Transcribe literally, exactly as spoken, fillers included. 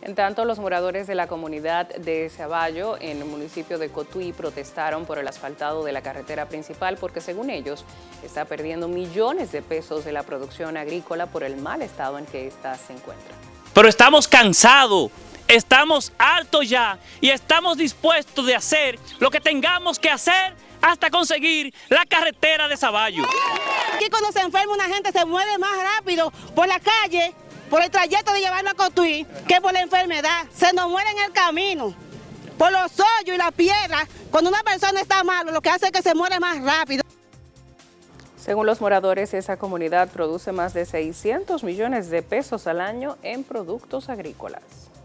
En tanto, los moradores de la comunidad de Ceballo, en el municipio de Cotuí, protestaron por el asfaltado de la carretera principal porque, según ellos, está perdiendo millones de pesos de la producción agrícola por el mal estado en que ésta se encuentra. Pero estamos cansados, estamos hartos ya y estamos dispuestos de hacer lo que tengamos que hacer hasta conseguir la carretera de Ceballo. Aquí cuando se enferma una gente se mueve más rápido por la calle, por el trayecto de llevarlo a Cotuí, que por la enfermedad. Se nos muere en el camino, por los hoyos y las piedras. Cuando una persona está malo, lo que hace es que se muere más rápido. Según los moradores, esa comunidad produce más de seiscientos millones de pesos al año en productos agrícolas.